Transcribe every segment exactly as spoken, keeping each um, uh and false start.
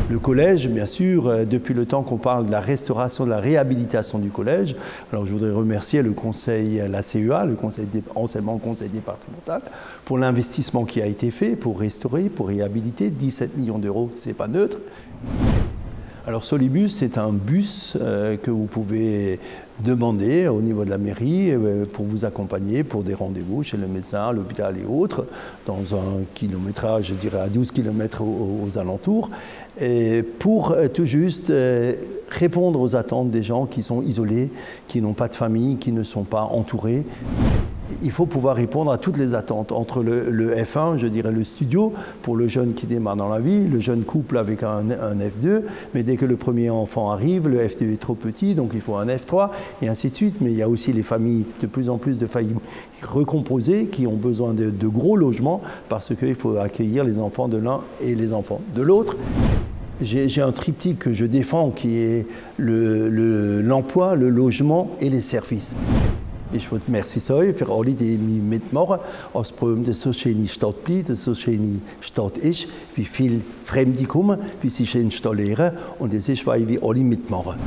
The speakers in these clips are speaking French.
Le collège, bien sûr, euh, depuis le temps qu'on parle de la restauration, de la réhabilitation du collège, alors je voudrais remercier le conseil, la C E A, le conseil, enseignement le conseil départemental, pour l'investissement qui a été fait pour restaurer, pour réhabiliter. dix-sept millions d'euros, c'est pas neutre. Alors Solibus, c'est un bus euh, que vous pouvez demander au niveau de la mairie euh, pour vous accompagner pour des rendez-vous chez le médecin, l'hôpital et autres, dans un kilométrage, je dirais à douze kilomètres aux, aux alentours, et pour euh, tout juste euh, répondre aux attentes des gens qui sont isolés, qui n'ont pas de famille, qui ne sont pas entourés. Il faut pouvoir répondre à toutes les attentes entre le, le F un, je dirais le studio, pour le jeune qui démarre dans la vie, le jeune couple avec un, un F deux, mais dès que le premier enfant arrive, le F deux est trop petit, donc il faut un F trois, et ainsi de suite. Mais il y a aussi les familles, de plus en plus de familles recomposées, qui ont besoin de, de gros logements, parce qu'il faut accueillir les enfants de l'un et les enfants de l'autre. J'ai un triptyque que je défends, qui est l'emploi, le, le, le logement et les services. Ich würde merci sagen für alle, die mitmachen. Als Problem, dass so schöne Stadt bleibt, dass so schöne Stadt ist, wie viele Fremde kommen, wie sie sich installieren. Und das ist, weil wir alle mitmachen.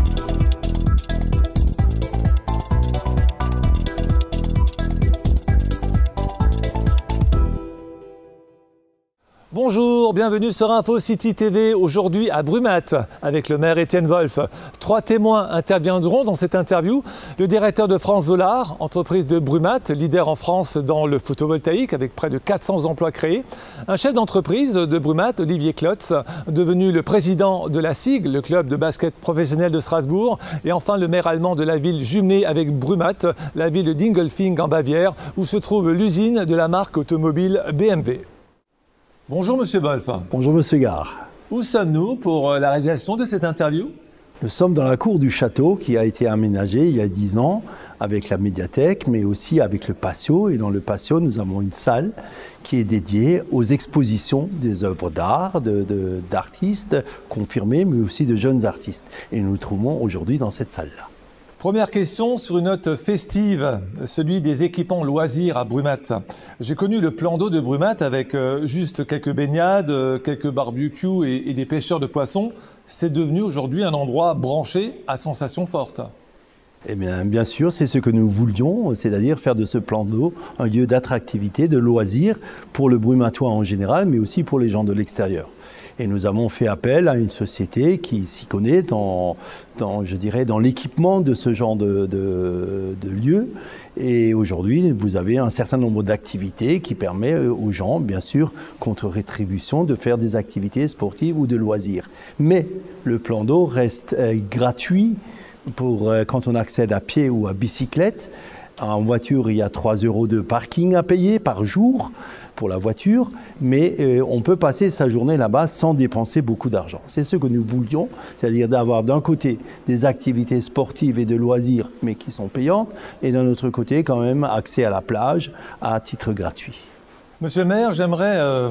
Bonjour, bienvenue sur Info City T V, aujourd'hui à Brumath avec le maire Étienne Wolf. Trois témoins interviendront dans cette interview. Le directeur de France Solar, entreprise de Brumath, leader en France dans le photovoltaïque avec près de quatre cents emplois créés. Un chef d'entreprise de Brumath, Olivier Klotz, devenu le président de la S I G, le club de basket professionnel de Strasbourg. Et enfin le maire allemand de la ville jumelée avec Brumath, la ville de Dingolfing en Bavière, où se trouve l'usine de la marque automobile B M W. Bonjour Monsieur Wolf. Bonjour Monsieur Gare. Où sommes-nous pour la réalisation de cette interview? Nous sommes dans la cour du château qui a été aménagée il y a dix ans avec la médiathèque, mais aussi avec le patio. Et dans le patio, nous avons une salle qui est dédiée aux expositions des œuvres d'art, d'artistes de, de, confirmés, mais aussi de jeunes artistes. Et nous nous trouvons aujourd'hui dans cette salle-là. Première question sur une note festive, celui des équipements loisirs à Brumath. J'ai connu le plan d'eau de Brumath avec euh, juste quelques baignades, euh, quelques barbecues et, et des pêcheurs de poissons. C'est devenu aujourd'hui un endroit branché à sensations fortes. Eh bien, bien sûr, c'est ce que nous voulions, c'est-à-dire faire de ce plan d'eau un lieu d'attractivité, de loisirs pour le Brumathois en général, mais aussi pour les gens de l'extérieur. Et nous avons fait appel à une société qui s'y connaît dans, dans, je dirais, dans l'équipement de ce genre de, de, de lieux. Et aujourd'hui, vous avez un certain nombre d'activités qui permettent aux gens, bien sûr, contre rétribution, de faire des activités sportives ou de loisirs. Mais le plan d'eau reste euh, gratuit pour euh, quand on accède à pied ou à bicyclette. En voiture, il y a trois euros de parking à payer par jour pour la voiture, mais euh, on peut passer sa journée là-bas sans dépenser beaucoup d'argent. C'est ce que nous voulions, c'est-à-dire d'avoir d'un côté des activités sportives et de loisirs, mais qui sont payantes, et d'un autre côté quand même accès à la plage à titre gratuit. Monsieur le maire, j'aimerais, euh,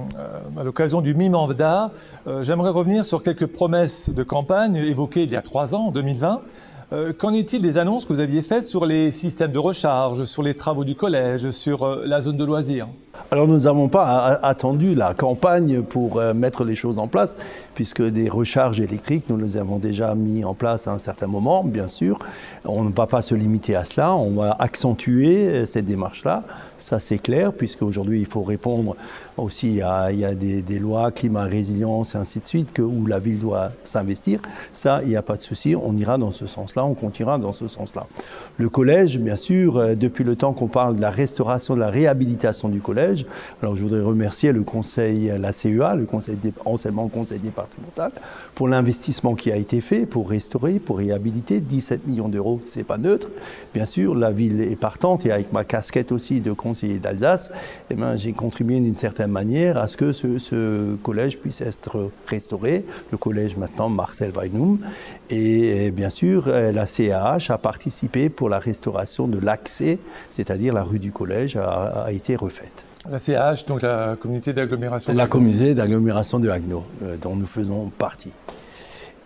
à l'occasion du mi-mandat, euh, j'aimerais revenir sur quelques promesses de campagne évoquées il y a trois ans, en deux mille vingt. Euh, qu'en est-il des annonces que vous aviez faites sur les systèmes de recharge, sur les travaux du collège, sur euh, la zone de loisirs? Alors nous n'avons pas attendu la campagne pour euh, mettre les choses en place, puisque des recharges électriques, nous les avons déjà mis en place à un certain moment, bien sûr. On ne va pas se limiter à cela, on va accentuer cette démarche-là, ça c'est clair, puisque aujourd'hui il faut répondre aussi à il y a des, des lois, climat, résilience et ainsi de suite, que, où la ville doit s'investir. Ça, il n'y a pas de souci, on ira dans ce sens-là, on continuera dans ce sens-là. Le collège, bien sûr, euh, depuis le temps qu'on parle de la restauration, de la réhabilitation du collège, alors je voudrais remercier le conseil, la C E A, le conseil enseignement le conseil départemental, pour l'investissement qui a été fait pour restaurer, pour réhabiliter. dix-sept millions d'euros, c'est pas neutre. Bien sûr, la ville est partante et avec ma casquette aussi de conseiller d'Alsace, eh ben, j'ai contribué d'une certaine manière à ce que ce, ce collège puisse être restauré. Le collège maintenant Marcel Weinum. Et, et bien sûr, la C A H a participé pour la restauration de l'accès, c'est-à-dire la rue du collège a, a été refaite. La C A H, donc la communauté d'agglomération. La communauté d'agglomération de Haguenau, euh, dont nous faisons partie.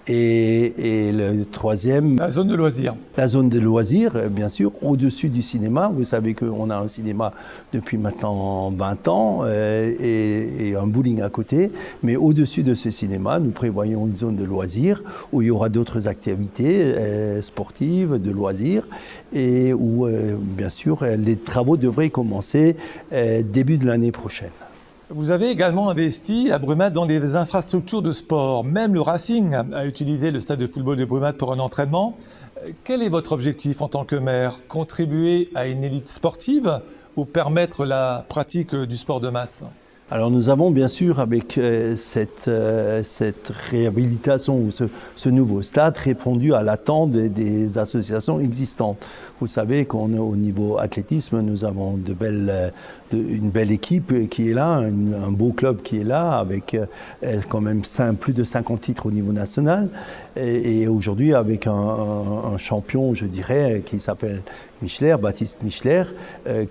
Et, et le troisième... La zone de loisirs. La zone de loisirs, bien sûr, au-dessus du cinéma. Vous savez qu'on a un cinéma depuis maintenant vingt ans euh, et, et un bowling à côté. Mais au-dessus de ce cinéma, nous prévoyons une zone de loisirs où il y aura d'autres activités euh, sportives, de loisirs, et où, euh, bien sûr, les travaux devraient commencer euh, début de l'année prochaine. Vous avez également investi à Brumath dans les infrastructures de sport. Même le Racing a utilisé le stade de football de Brumath pour un entraînement. Quel est votre objectif en tant que maire? Contribuer à une élite sportive ou permettre la pratique du sport de masse? Alors nous avons bien sûr avec euh, cette, euh, cette réhabilitation ou ce, ce nouveau stade répondu à l'attente des, des associations existantes. Vous savez qu'au niveau athlétisme, nous avons de belles, de, une belle équipe qui est là, un, un beau club qui est là avec euh, quand même cinq, plus de cinquante titres au niveau national. Et, et aujourd'hui avec un, un, un champion, je dirais, qui s'appelle Michler, Baptiste Michler, euh,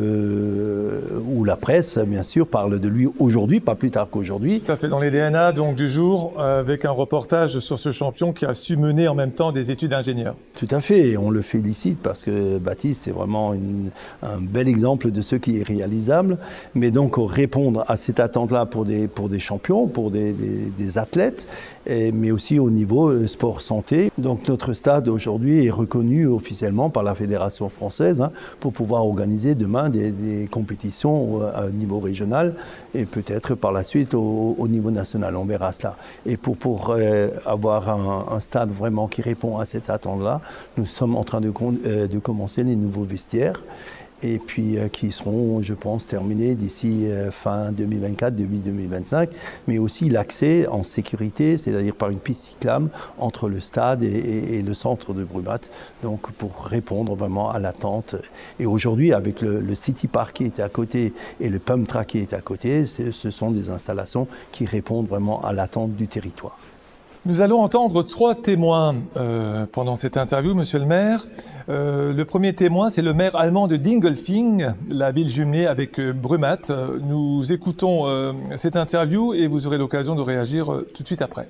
que, où la presse, bien sûr, parle de lui aujourd'hui, pas plus tard qu'aujourd'hui. Tout à fait, dans les D N A donc, du jour, euh, avec un reportage sur ce champion qui a su mener en même temps des études d'ingénieur. Tout à fait, et on le félicite parce que Baptiste est vraiment une, un bel exemple de ce qui est réalisable. Mais donc répondre à cette attente-là pour des, pour des champions, pour des, des, des athlètes, et, mais aussi au niveau sport santé. Donc notre stade aujourd'hui est reconnu officiellement par la Fédération française hein, pour pouvoir organiser demain des, des compétitions à niveau régional et peut-être par la suite au, au niveau national. On verra cela. Et pour, pour euh, avoir un, un stade vraiment qui répond à cette attente-là, nous sommes en train de, euh, de commencer les nouveaux vestiaires et puis euh, qui seront, je pense, terminés d'ici euh, fin deux mille vingt-quatre, début deux mille vingt-cinq, mais aussi l'accès en sécurité, c'est-à-dire par une piste cyclable entre le stade et, et, et le centre de Brumath, donc pour répondre vraiment à l'attente. Et aujourd'hui, avec le, le City Park qui est à côté et le Pump Track qui est à côté, ce sont des installations qui répondent vraiment à l'attente du territoire. Nous allons entendre trois témoins euh, pendant cette interview, Monsieur le maire. Euh, le premier témoin, c'est le maire allemand de Dingolfing, la ville jumelée avec euh, Brumath. Nous écoutons euh, cette interview et vous aurez l'occasion de réagir euh, tout de suite après.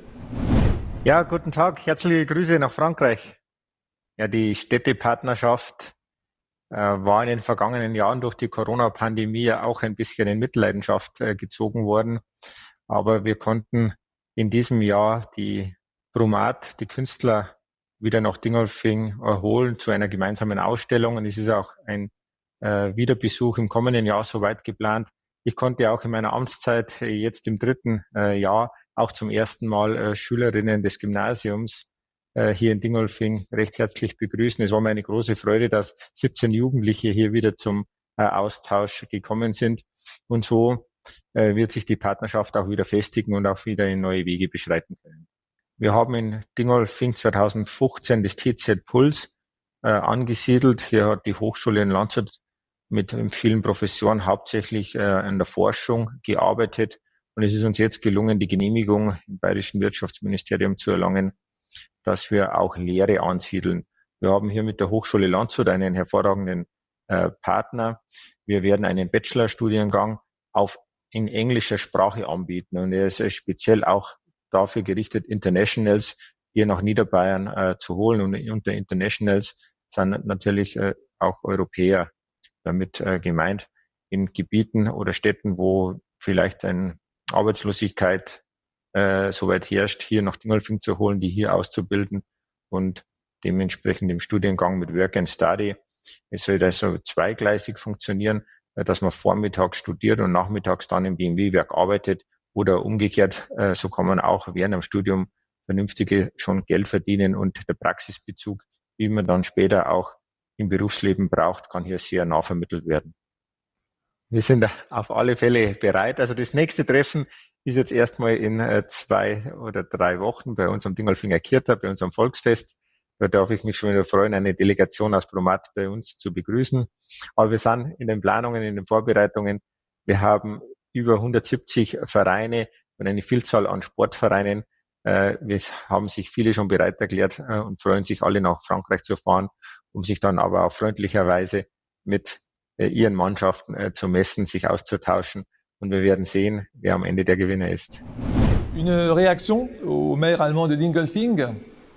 Ja, guten Tag, herzliche Grüße nach Frankreich. Ja, die Städtepartnerschaft äh, war in den vergangenen Jahren durch die Corona-Pandemie auch ein bisschen in Mitleidenschaft äh, gezogen worden. Aber wir konnten in diesem Jahr die Brumath, die Künstler, wieder nach Dingolfing erholen zu einer gemeinsamen Ausstellung. Und es ist auch ein äh, Wiederbesuch im kommenden Jahr soweit geplant. Ich konnte auch in meiner Amtszeit äh, jetzt im dritten äh, Jahr auch zum ersten Mal äh, Schülerinnen des Gymnasiums äh, hier in Dingolfing recht herzlich begrüßen. Es war mir eine große Freude, dass siebzehn Jugendliche hier wieder zum äh, Austausch gekommen sind. Und so wird sich die Partnerschaft auch wieder festigen und auch wieder in neue Wege beschreiten können. Wir haben in Dingolfing zwanzig fünfzehn das T Z Puls äh, angesiedelt. Hier hat die Hochschule in Landshut mit vielen Professoren hauptsächlich äh, an der Forschung gearbeitet. Und es ist uns jetzt gelungen, die Genehmigung im Bayerischen Wirtschaftsministerium zu erlangen, dass wir auch Lehre ansiedeln. Wir haben hier mit der Hochschule Landshut einen hervorragenden äh, Partner. Wir werden einen Bachelorstudiengang auf in englischer Sprache anbieten und er ist speziell auch dafür gerichtet, Internationals hier nach Niederbayern äh, zu holen und unter Internationals sind natürlich äh, auch Europäer damit äh, gemeint in Gebieten oder Städten, wo vielleicht eine Arbeitslosigkeit äh, soweit herrscht, hier nach Dingolfing zu holen, die hier auszubilden und dementsprechend im Studiengang mit Work and Study. Es soll also zweigleisig funktionieren, dass man vormittags studiert und nachmittags dann im B M W-Werk arbeitet oder umgekehrt, so kann man auch während dem Studium vernünftige schon Geld verdienen und der Praxisbezug, wie man dann später auch im Berufsleben braucht, kann hier sehr nah vermittelt werden. Wir sind auf alle Fälle bereit. Also das nächste Treffen ist jetzt erstmal in zwei oder drei Wochen bei uns am Dingolfinger Kirta, bei unserem Volksfest. Da darf ich mich schon wieder freuen, eine Delegation aus Brumath bei uns zu begrüßen. Aber wir sind in den Planungen, in den Vorbereitungen. Wir haben über hundertsiebzig Vereine und eine Vielzahl an Sportvereinen. Es haben sich viele schon bereit erklärt und freuen sich alle nach Frankreich zu fahren, um sich dann aber auf freundlicherweise mit ihren Mannschaften zu messen, sich auszutauschen. Und wir werden sehen, wer am Ende der Gewinner ist. Une réaction au maire allemand de Dingolfing?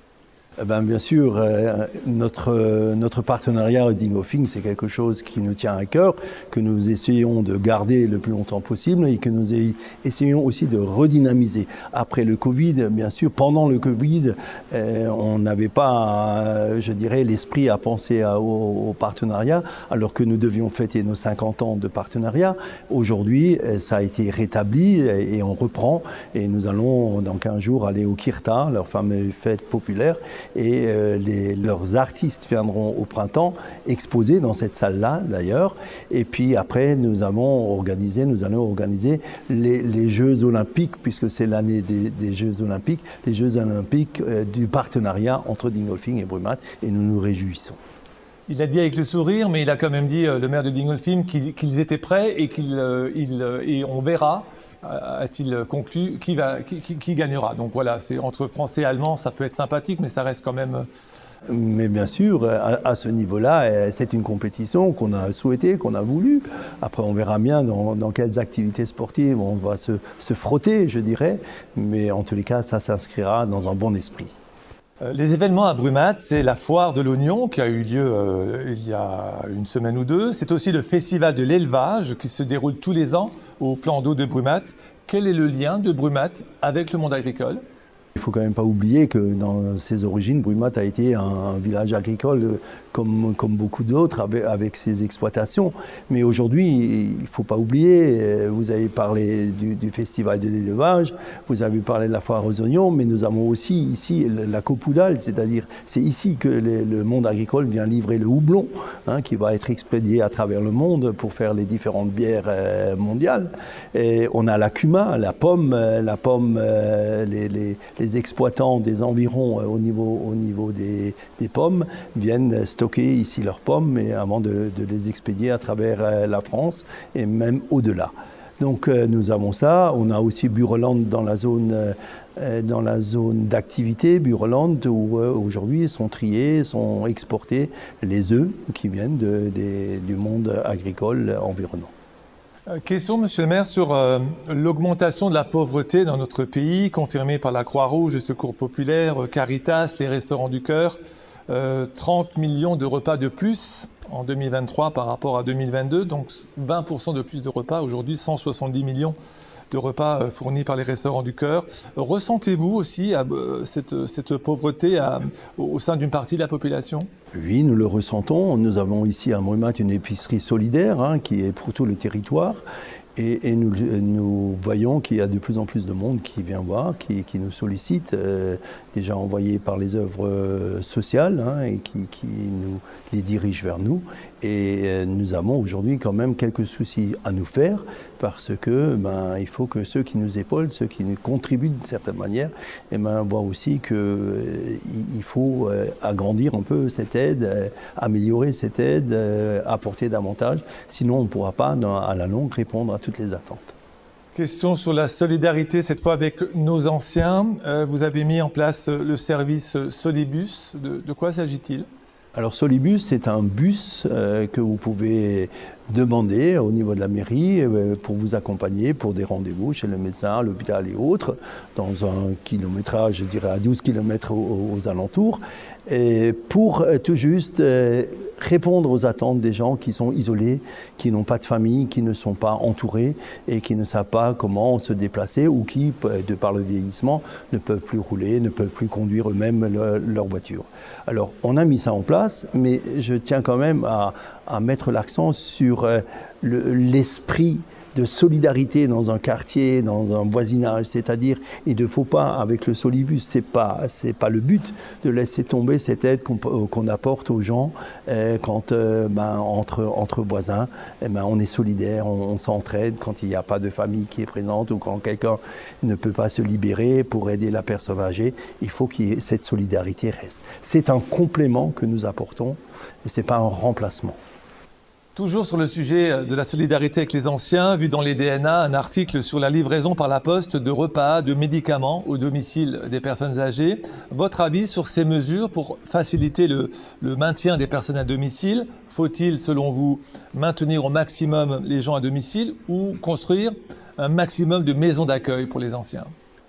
Eh ben, bien sûr, euh, notre, euh, notre partenariat avec Dingolfing, c'est quelque chose qui nous tient à cœur, que nous essayons de garder le plus longtemps possible et que nous essayons aussi de redynamiser. Après le Covid, bien sûr, pendant le Covid, euh, on n'avait pas, euh, je dirais, l'esprit à penser à, au, au partenariat, alors que nous devions fêter nos cinquante ans de partenariat. Aujourd'hui, ça a été rétabli et, et on reprend. Et nous allons, dans quinze jours, aller au Kirta, leur fameuse fête populaire. Et euh, les, leurs artistes viendront au printemps exposer dans cette salle-là d'ailleurs. Et puis après, nous avons organisé, nous allons organiser les, les Jeux Olympiques, puisque c'est l'année des, des Jeux Olympiques, les Jeux Olympiques euh, du partenariat entre Dingolfing et Brumath, et nous nous réjouissons. Il a dit avec le sourire, mais il a quand même dit, euh, le maire de Dingolfing, qu'ils qu'ils étaient prêts et, qu'il, euh, il, euh, et on verra, euh, a-t-il conclu, qui, va, qui, qui, qui gagnera. Donc voilà, c'est entre Français et Allemands, ça peut être sympathique, mais ça reste quand même... Euh... Mais bien sûr, à, à ce niveau-là, c'est une compétition qu'on a souhaitée, qu'on a voulu. Après, on verra bien dans, dans quelles activités sportives on va se, se frotter, je dirais. Mais en tous les cas, ça s'inscrira dans un bon esprit. Les événements à Brumath, c'est la foire de l'oignon qui a eu lieu euh, il y a une semaine ou deux. C'est aussi le festival de l'élevage qui se déroule tous les ans au plan d'eau de Brumath. Quel est le lien de Brumath avec le monde agricole ? Il ne faut quand même pas oublier que dans ses origines, Brumath a été un, un village agricole comme, comme beaucoup d'autres avec, avec ses exploitations. Mais aujourd'hui, il ne faut pas oublier, vous avez parlé du, du festival de l'élevage, vous avez parlé de la foire aux oignons, mais nous avons aussi ici la copoudale, c'est-à-dire c'est ici que les, le monde agricole vient livrer le houblon, hein, qui va être expédié à travers le monde pour faire les différentes bières euh, mondiales. Et on a la cuma, la pomme, la pomme, euh, les, les, les Les exploitants des environs euh, au niveau, au niveau des, des pommes viennent stocker ici leurs pommes et avant de, de les expédier à travers euh, la France et même au-delà. Donc euh, nous avons ça. On a aussi Bureland dans la zone, euh, dans la zone d'activité, Bureland, où euh, aujourd'hui sont triés, sont exportés les œufs qui viennent de, des, du monde agricole environnant. Question, monsieur le maire, sur euh, l'augmentation de la pauvreté dans notre pays, confirmée par la Croix-Rouge, le Secours populaire, Caritas, les Restaurants du Cœur. Euh, trente millions de repas de plus en deux mille vingt-trois par rapport à deux mille vingt-deux, donc vingt pour cent de plus de repas. Aujourd'hui, cent soixante-dix millions de repas euh, fournis par les Restaurants du Cœur. Ressentez-vous aussi euh, cette, cette pauvreté à, au sein d'une partie de la population ? Oui, nous le ressentons. Nous avons ici à Brumath une épicerie solidaire hein, qui est pour tout le territoire. Et, et nous, nous voyons qu'il y a de plus en plus de monde qui vient voir, qui, qui nous sollicite, euh, déjà envoyé par les œuvres sociales hein, et qui, qui nous les dirigent vers nous. Et euh, nous avons aujourd'hui quand même quelques soucis à nous faire parce que ben, il faut que ceux qui nous épaulent, ceux qui nous contribuent d'une certaine manière, et ben, voient aussi qu'il euh, il faut euh, agrandir un peu cette aide, euh, améliorer cette aide, euh, apporter davantage. Sinon, on ne pourra pas, dans, à la longue, répondre à toutes les attentes. Question sur la solidarité, cette fois avec nos anciens. Euh, vous avez mis en place le service Solibus. De, de quoi s'agit-il ? Alors Solibus, c'est un bus euh, que vous pouvez demander au niveau de la mairie euh, pour vous accompagner pour des rendez-vous chez le médecin, l'hôpital et autres, dans un kilométrage, je dirais à douze kilomètres aux, aux alentours, et pour euh, tout juste euh, répondre aux attentes des gens qui sont isolés, qui n'ont pas de famille, qui ne sont pas entourés et qui ne savent pas comment se déplacer ou qui, de par le vieillissement, ne peuvent plus rouler, ne peuvent plus conduire eux-mêmes le, leur voiture. Alors, on a mis ça en place, mais je tiens quand même à, à mettre l'accent sur euh, le, l'esprit de solidarité dans un quartier, dans un voisinage, c'est-à-dire il ne faut pas, avec le Solibus, c'est pas, c'est pas le but de laisser tomber cette aide qu'on, qu'on apporte aux gens euh, quand euh, ben, entre, entre voisins, eh ben, on est solidaire, on, on s'entraide quand il n'y a pas de famille qui est présente ou quand quelqu'un ne peut pas se libérer pour aider la personne âgée, il faut que cette solidarité reste. C'est un complément que nous apportons et ce n'est pas un remplacement. Toujours sur le sujet de la solidarité avec les anciens, vu dans les D N A un article sur la livraison par la poste de repas, de médicaments au domicile des personnes âgées. Votre avis sur ces mesures pour faciliter le, le maintien des personnes à domicile? Faut-il, selon vous, maintenir au maximum les gens à domicile ou construire un maximum de maisons d'accueil pour les anciens?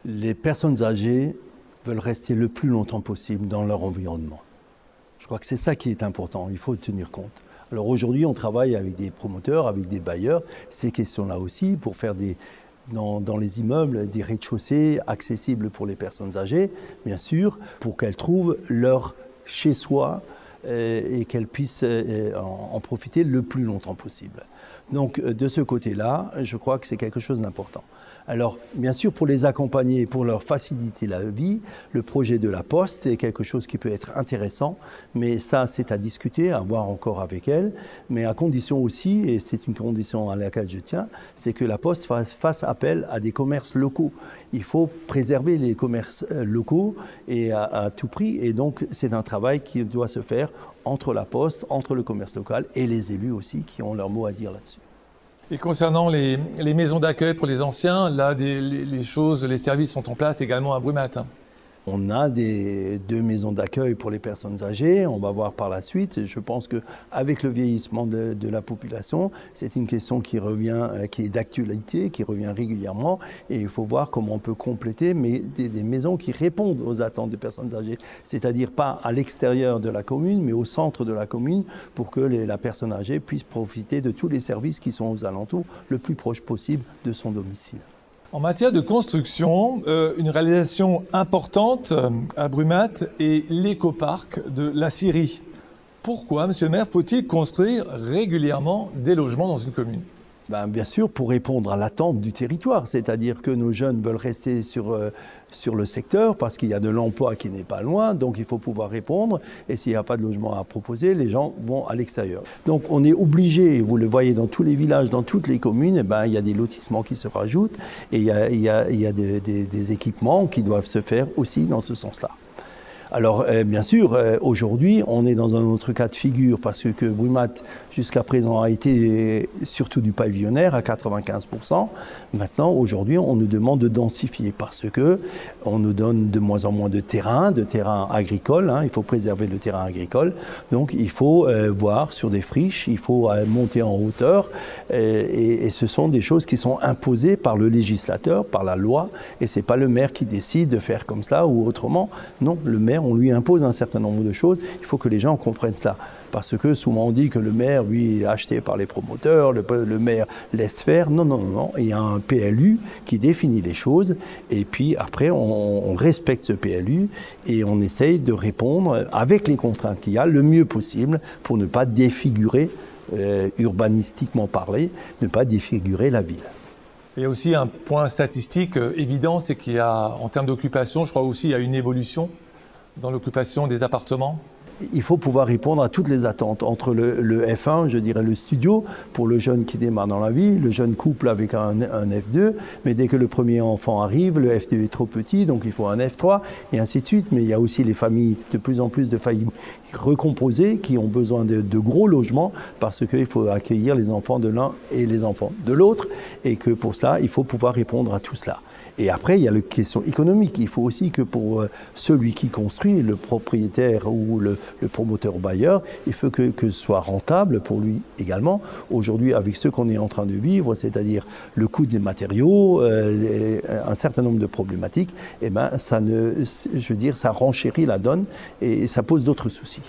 Les personnes âgées veulent rester le plus longtemps possible dans leur environnement. Je crois que c'est ça qui est important, il faut tenir compte. Alors aujourd'hui, on travaille avec des promoteurs, avec des bailleurs, ces questions-là aussi, pour faire des, dans, dans les immeubles des rez-de-chaussée accessibles pour les personnes âgées, bien sûr, pour qu'elles trouvent leur chez-soi euh, et qu'elles puissent euh, en, en profiter le plus longtemps possible. Donc de ce côté-là, je crois que c'est quelque chose d'important. Alors, bien sûr, pour les accompagner, pour leur faciliter la vie, le projet de la Poste, c'est quelque chose qui peut être intéressant, mais ça, c'est à discuter, à voir encore avec elle, mais à condition aussi, et c'est une condition à laquelle je tiens, c'est que la Poste fasse appel à des commerces locaux. Il faut préserver les commerces locaux et à, à tout prix, et donc c'est un travail qui doit se faire entre la Poste, entre le commerce local et les élus aussi, qui ont leur mot à dire là-dessus. Et concernant les, les maisons d'accueil pour les anciens, là, des, les, les choses, les services sont en place également à Brumath. On a des, deux maisons d'accueil pour les personnes âgées, on va voir par la suite. Je pense qu'avec le vieillissement de, de la population, c'est une question qui revient, qui est d'actualité, qui revient régulièrement. Et il faut voir comment on peut compléter, mais des, des maisons qui répondent aux attentes des personnes âgées. C'est-à-dire pas à l'extérieur de la commune, mais au centre de la commune, pour que les, la personne âgée puisse profiter de tous les services qui sont aux alentours, le plus proche possible de son domicile. En matière de construction, euh, une réalisation importante euh, à Brumath est l'écoparc de la Syrie. Pourquoi, monsieur le maire, faut-il construire régulièrement des logements dans une commune ? Ben, bien sûr, pour répondre à l'attente du territoire, c'est-à-dire que nos jeunes veulent rester sur, euh, sur le secteur parce qu'il y a de l'emploi qui n'est pas loin, donc il faut pouvoir répondre. Et s'il n'y a pas de logement à proposer, les gens vont à l'extérieur. Donc on est obligé, vous le voyez dans tous les villages, dans toutes les communes, eh ben, il y a des lotissements qui se rajoutent et il y a, il y a, il y a des, des, des équipements qui doivent se faire aussi dans ce sens-là. Alors, euh, bien sûr, euh, aujourd'hui, on est dans un autre cas de figure parce que Brumath, jusqu'à présent, a été surtout du pavillonnaire à quatre-vingt-quinze pour cent. Maintenant, aujourd'hui, on nous demande de densifier parce que on nous donne de moins en moins de terrain, de terrain agricole. Hein, il faut préserver le terrain agricole. Donc, il faut euh, voir sur des friches, il faut euh, monter en hauteur. Euh, et, et ce sont des choses qui sont imposées par le législateur, par la loi. Et c'est pas le maire qui décide de faire comme ça ou autrement. Non, le maire, on lui impose un certain nombre de choses. Il faut que les gens comprennent cela. Parce que souvent on dit que le maire, lui, est acheté par les promoteurs, le, le maire laisse faire. Non, non, non, non. Il y a un P L U qui définit les choses. Et puis après, on, on respecte ce P L U et on essaye de répondre avec les contraintes qu'il y a le mieux possible pour ne pas défigurer, euh, urbanistiquement parlé, ne pas défigurer la ville. Il y a aussi un point statistique euh, évident, c'est qu'il y a, en termes d'occupation, je crois aussi, il y a une évolution dans l'occupation des appartements. Il faut pouvoir répondre à toutes les attentes entre le, le F un, je dirais le studio, pour le jeune qui démarre dans la vie, le jeune couple avec un, un F deux, mais dès que le premier enfant arrive, le F deux est trop petit, donc il faut un F trois, et ainsi de suite. Mais il y a aussi les familles, de plus en plus de familles recomposées, qui ont besoin de, de gros logements, parce qu'il faut accueillir les enfants de l'un et les enfants de l'autre, et que pour cela, il faut pouvoir répondre à tout cela. Et après, il y a la question économique. Il faut aussi que pour celui qui construit, le propriétaire ou le, le promoteur bailleur, il faut que, que ce soit rentable pour lui également. Aujourd'hui, avec ce qu'on est en train de vivre, c'est-à-dire le coût des matériaux, euh, les, un certain nombre de problématiques, eh ben, ça ne, je veux dire, ça renchérit la donne et ça pose d'autres soucis.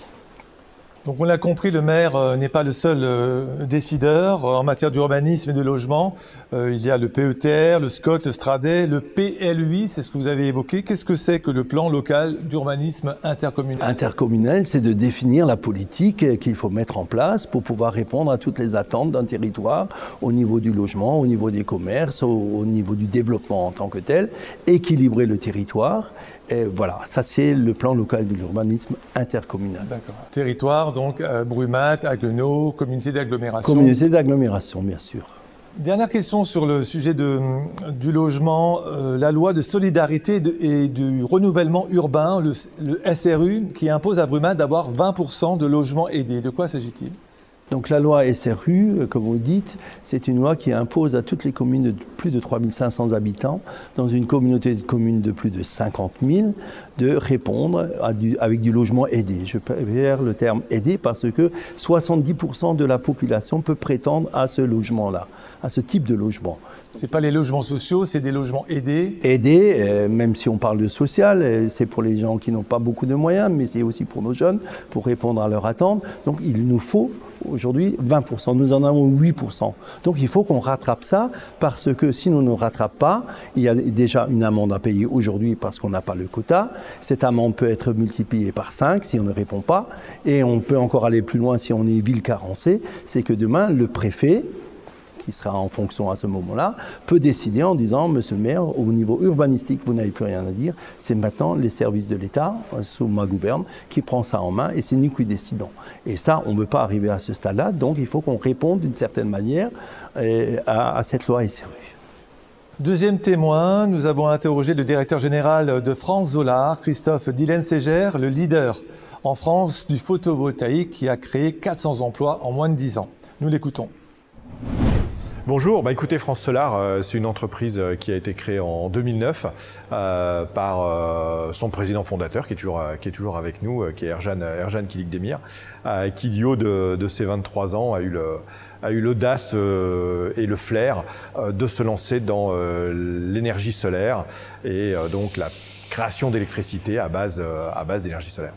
Donc on l'a compris, le maire euh, n'est pas le seul euh, décideur euh, en matière d'urbanisme et de logement. Euh, il y a le P E T R, le S C O T, le STRADET, le P L U I, c'est ce que vous avez évoqué. Qu'est-ce que c'est que le plan local d'urbanisme intercommunal ? Intercommunal, c'est de définir la politique qu'il faut mettre en place pour pouvoir répondre à toutes les attentes d'un territoire au niveau du logement, au niveau des commerces, au, au niveau du développement en tant que tel, équilibrer le territoire. Et voilà, ça c'est le plan local de l'urbanisme intercommunal. D'accord. Territoire, donc euh, Brumath, Haguenau, communauté d'agglomération. Communauté d'agglomération, bien sûr. Dernière question sur le sujet de, du logement. Euh, la loi de solidarité de, et du renouvellement urbain, le, le S R U, qui impose à Brumath d'avoir vingt pour cent de logements aidés. De quoi s'agit-il ? Donc la loi S R U, comme vous dites, c'est une loi qui impose à toutes les communes de plus de trois mille cinq cents habitants, dans une communauté de communes de plus de cinquante mille, de répondre à du, avec du logement aidé. Je préfère le terme aidé parce que soixante-dix pour cent de la population peut prétendre à ce logement-là, à ce type de logement. Ce n'est pas les logements sociaux, c'est des logements aidés. Aidés, euh, même si on parle de social, euh, c'est pour les gens qui n'ont pas beaucoup de moyens, mais c'est aussi pour nos jeunes, pour répondre à leurs attentes. Donc il nous faut aujourd'hui vingt pour cent, nous en avons huit pour cent. Donc il faut qu'on rattrape ça, parce que si nous ne rattrapons pas, il y a déjà une amende à payer aujourd'hui parce qu'on n'a pas le quota. Cette amende peut être multipliée par cinq si on ne répond pas, et on peut encore aller plus loin si on est ville carencée, c'est que demain le préfet, qui sera en fonction à ce moment-là, peut décider en disant, monsieur le maire, au niveau urbanistique, vous n'avez plus rien à dire, c'est maintenant les services de l'État, sous ma gouverne, qui prend ça en main, et c'est nous qui décidons. Et ça, on ne veut pas arriver à ce stade-là, donc il faut qu'on réponde d'une certaine manière à, à cette loi S R U. Deuxième témoin, nous avons interrogé le directeur général de France Solar, Christophe Dillens-Ségère, le leader en France du photovoltaïque qui a créé quatre cents emplois en moins de dix ans. Nous l'écoutons. Bonjour, bah écoutez, France Solar, euh, c'est une entreprise euh, qui a été créée en deux mille neuf euh, par euh, son président fondateur qui est toujours, euh, qui est toujours avec nous, euh, qui est Erjan, Erjan Kilikdemir, euh, qui du haut de, de ses vingt-trois ans a eu le a eu l'audace euh, et le flair euh, de se lancer dans euh, l'énergie solaire et euh, donc la création d'électricité à base, euh, à base d'énergie solaire.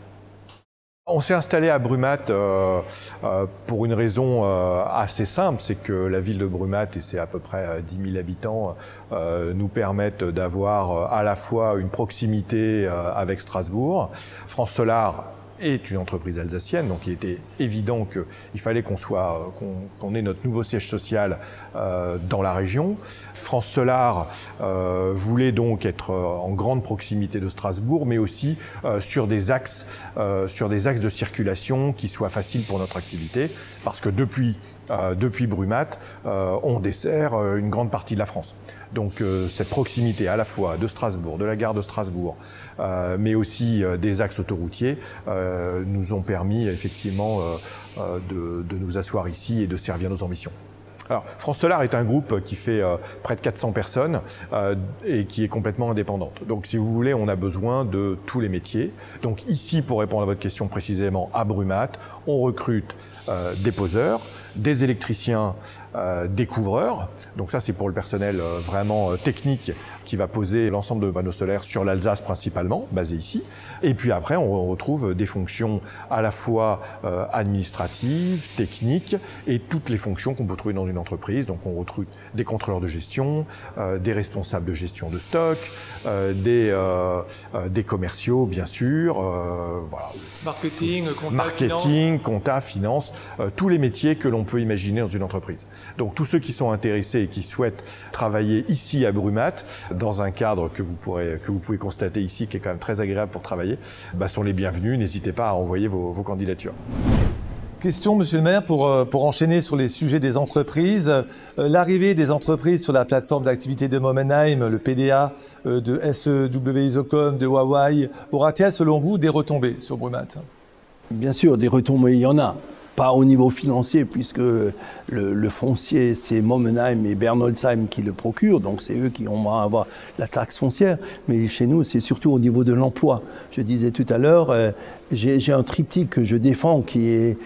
On s'est installé à Brumat euh, euh, pour une raison euh, assez simple, c'est que la ville de Brumat, et c'est à peu près dix mille habitants, euh, nous permettent d'avoir à la fois une proximité euh, avec Strasbourg. France Solar est une entreprise alsacienne, donc il était évident qu'il fallait qu'on soit, qu'on, qu'on ait notre nouveau siège social euh, dans la région. France Solar euh, voulait donc être en grande proximité de Strasbourg, mais aussi euh, sur des axes, euh, sur des axes de circulation qui soient faciles pour notre activité, parce que depuis Euh, depuis Brumat, euh, on dessert euh, une grande partie de la France. Donc euh, cette proximité à la fois de Strasbourg, de la gare de Strasbourg, euh, mais aussi euh, des axes autoroutiers, euh, nous ont permis effectivement euh, euh, de, de nous asseoir ici et de servir nos ambitions. Alors, France Solar est un groupe qui fait euh, près de quatre cents personnes euh, et qui est complètement indépendante. Donc, si vous voulez, on a besoin de tous les métiers. Donc, ici, pour répondre à votre question précisément, à Brumat, on recrute euh, des poseurs, des électriciens, euh, des couvreurs. Donc ça, c'est pour le personnel euh, vraiment euh, technique qui va poser l'ensemble de panneaux solaires sur l'Alsace principalement, basé ici. Et puis après, on retrouve des fonctions à la fois euh, administratives, techniques et toutes les fonctions qu'on peut trouver dans une entreprise. Donc on recrute des contrôleurs de gestion, euh, des responsables de gestion de stock, euh, des, euh, euh, des commerciaux, bien sûr. Euh, voilà. Marketing, compta, Marketing, finance. compta, finance, euh, tous les métiers que l'on peut imaginer dans une entreprise. Donc tous ceux qui sont intéressés et qui souhaitent travailler ici à Brumat, dans un cadre que vous, pourrez, que vous pouvez constater ici, qui est quand même très agréable pour travailler, bah, sont les bienvenus. N'hésitez pas à envoyer vos, vos candidatures. Question, monsieur le maire, pour, pour enchaîner sur les sujets des entreprises. Euh, L'arrivée des entreprises sur la plateforme d'activité de Momenheim, le P D A euh, de S E W Isocom, de Huawei, aura-t-elle, selon vous, des retombées sur Brumat? Bien sûr, des retombées, il y en a. Pas au niveau financier, puisque le, le foncier, c'est Momenheim et Bernoldsheim qui le procurent, donc c'est eux qui vont avoir la taxe foncière. Mais chez nous, c'est surtout au niveau de l'emploi. Je disais tout à l'heure, euh, j'ai un triptyque que je défends qui est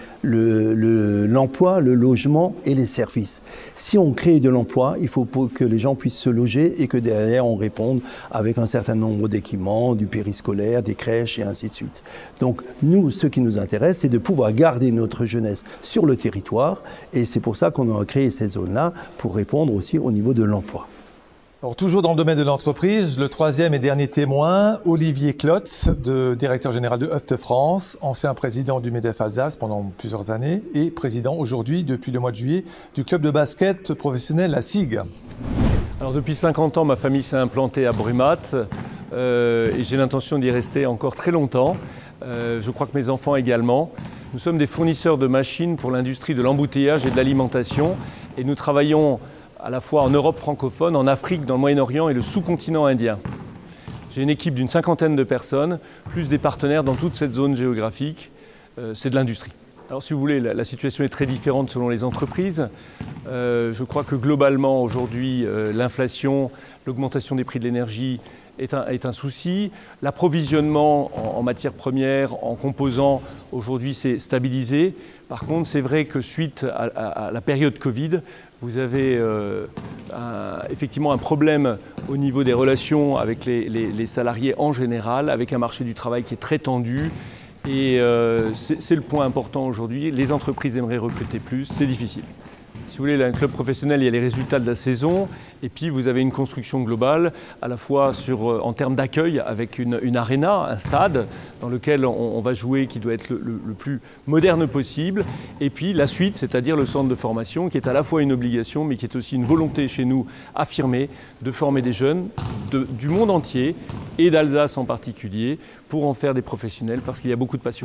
l'emploi, le, le, le logement et les services. Si on crée de l'emploi, il faut que les gens puissent se loger et que derrière on réponde avec un certain nombre d'équipements, du périscolaire, des crèches et ainsi de suite. Donc nous, ce qui nous intéresse, c'est de pouvoir garder notre jeunesse sur le territoire et c'est pour ça qu'on a créé cette zone-là pour répondre aussi au niveau de l'emploi. Alors, toujours dans le domaine de l'entreprise, le troisième et dernier témoin, Olivier Klotz, de, directeur général de Hoeft France, ancien président du MEDEF Alsace pendant plusieurs années et président aujourd'hui, depuis le mois de juillet, du club de basket professionnel à Sigue. Alors depuis cinquante ans, ma famille s'est implantée à Brumat euh, et j'ai l'intention d'y rester encore très longtemps. Euh, je crois que mes enfants également. Nous sommes des fournisseurs de machines pour l'industrie de l'embouteillage et de l'alimentation et nous travaillons à la fois en Europe francophone, en Afrique, dans le Moyen-Orient et le sous-continent indien. J'ai une équipe d'une cinquantaine de personnes, plus des partenaires dans toute cette zone géographique. Euh, c'est de l'industrie. Alors si vous voulez, la, la situation est très différente selon les entreprises. Euh, je crois que globalement, aujourd'hui, euh, l'inflation, l'augmentation des prix de l'énergie est un, est un souci. L'approvisionnement en, en matières premières, en composants, aujourd'hui, c'est stabilisé. Par contre, c'est vrai que suite à, à, à la période Covid, Vous avez euh, un, effectivement un problème au niveau des relations avec les, les, les salariés en général, avec un marché du travail qui est très tendu. Et euh, c'est le point important aujourd'hui. Les entreprises aimeraient recruter plus, c'est difficile. Si vous voulez, un club professionnel, il y a les résultats de la saison, et puis vous avez une construction globale, à la fois sur, en termes d'accueil, avec une, une arena, un stade, dans lequel on, on va jouer, qui doit être le, le, le plus moderne possible, et puis la suite, c'est-à-dire le centre de formation, qui est à la fois une obligation, mais qui est aussi une volonté chez nous affirmée de former des jeunes de, du monde entier, et d'Alsace en particulier, pour en faire des professionnels, parce qu'il y a beaucoup de passion.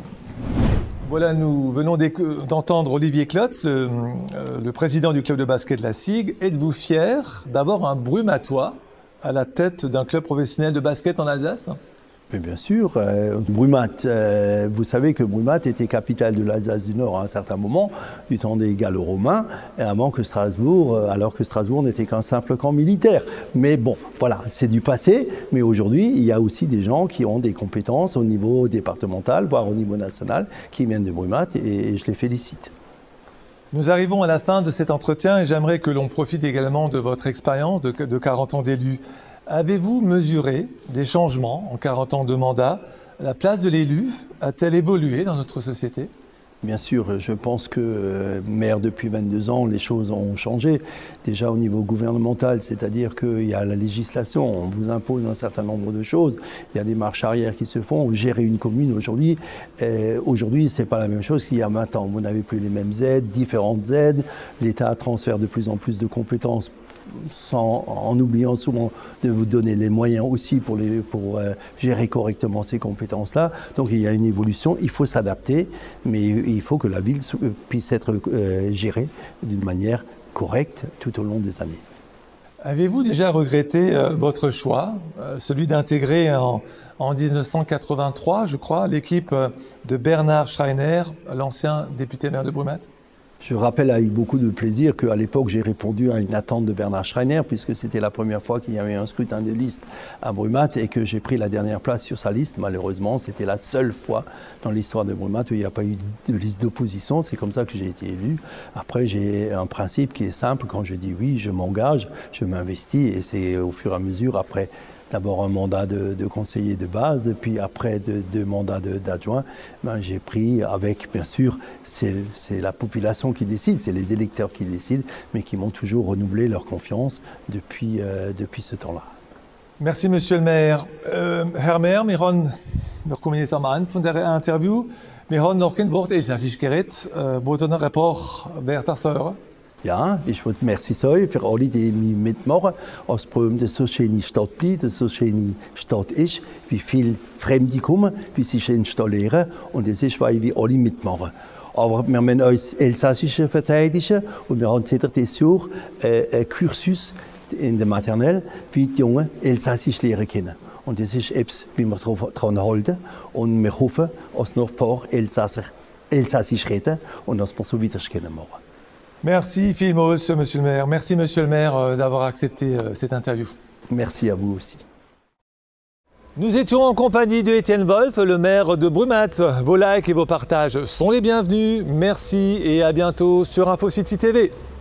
Voilà, nous venons d'entendre Olivier Klotz, le, euh, le président du club de basket de la S I G. Êtes-vous fier d'avoir un Brumatois à la tête d'un club professionnel de basket en Alsace ? Mais bien sûr, euh, Brumath, euh, vous savez que Brumath était capitale de l'Alsace du Nord à un certain moment, du temps des Gallo-Romains, avant que Strasbourg, euh, alors que Strasbourg n'était qu'un simple camp militaire. Mais bon, voilà, c'est du passé, mais aujourd'hui, il y a aussi des gens qui ont des compétences au niveau départemental, voire au niveau national, qui viennent de Brumath, et, et je les félicite. Nous arrivons à la fin de cet entretien et j'aimerais que l'on profite également de votre expérience de, de quarante ans d'élu. Avez-vous mesuré des changements en quarante ans de mandat? La place de l'élu a-t-elle évolué dans notre société? Bien sûr, je pense que euh, maire depuis vingt-deux ans, les choses ont changé. Déjà au niveau gouvernemental, c'est-à-dire qu'il y a la législation, on vous impose un certain nombre de choses. Il y a des marches arrière qui se font. Gérer une commune aujourd'hui, euh, aujourd'hui, ce n'est pas la même chose qu'il y a vingt ans. Vous n'avez plus les mêmes aides, différentes aides. L'État transfère de plus en plus de compétences sans, en oubliant souvent de vous donner les moyens aussi pour, les, pour euh, gérer correctement ces compétences-là. Donc il y a une évolution, il faut s'adapter, mais il faut que la ville puisse être euh, gérée d'une manière correcte tout au long des années. Avez-vous déjà regretté euh, votre choix, euh, celui d'intégrer en, en mille neuf cent quatre-vingt-trois, je crois, l'équipe de Bernhard Schreiner, l'ancien député maire de Brumath? Je rappelle avec beaucoup de plaisir qu'à l'époque, j'ai répondu à une attente de Bernhard Schreiner, puisque c'était la première fois qu'il y avait un scrutin de liste à Brumath et que j'ai pris la dernière place sur sa liste. Malheureusement, c'était la seule fois dans l'histoire de Brumath où il n'y a pas eu de liste d'opposition. C'est comme ça que j'ai été élu. Après, j'ai un principe qui est simple. Quand je dis oui, je m'engage, je m'investis, et c'est au fur et à mesure, après d'abord un mandat de, de conseiller de base, puis après deux de mandats d'adjoint, ben, j'ai pris avec, bien sûr, c'est la population qui décide, c'est les électeurs qui décident, mais qui m'ont toujours renouvelé leur confiance depuis, euh, depuis ce temps-là. Merci, Monsieur le maire. Euh, Herr Maire, wir haben, wir kommen jetzt am Ende von der Interview. Wir haben noch kein Wort Elsassisch geredet. Wollt ihr noch ein paar Wörter sagen? Ja, ich würde merci sagen für alle, die mitmachen. Als Brüm, dass so schöne Stadt bleibt, dass so schöne Stadt ist, wie viele Fremde kommen, wie sie sich installieren. Und das ist, weil wir alle mitmachen. Aber wir müssen uns Elsassische verteidigen und wir haben seit dieses Jahr äh, ein Kursus in der Maternelle, wie die Jungen Elsassisch lernen können. Und das ist etwas, wie wir daran halten. Und wir hoffen, dass noch ein paar Elsasser Elsassisch reden und dass wir so weiter machen können. Merci vielmals, Monsieur le maire. Merci, Monsieur le maire, d'avoir accepté cette interview. Merci à vous aussi. Nous étions en compagnie de Étienne Wolf, le maire de Brumath. Vos likes et vos partages sont les bienvenus. Merci et à bientôt sur InfoCity T V.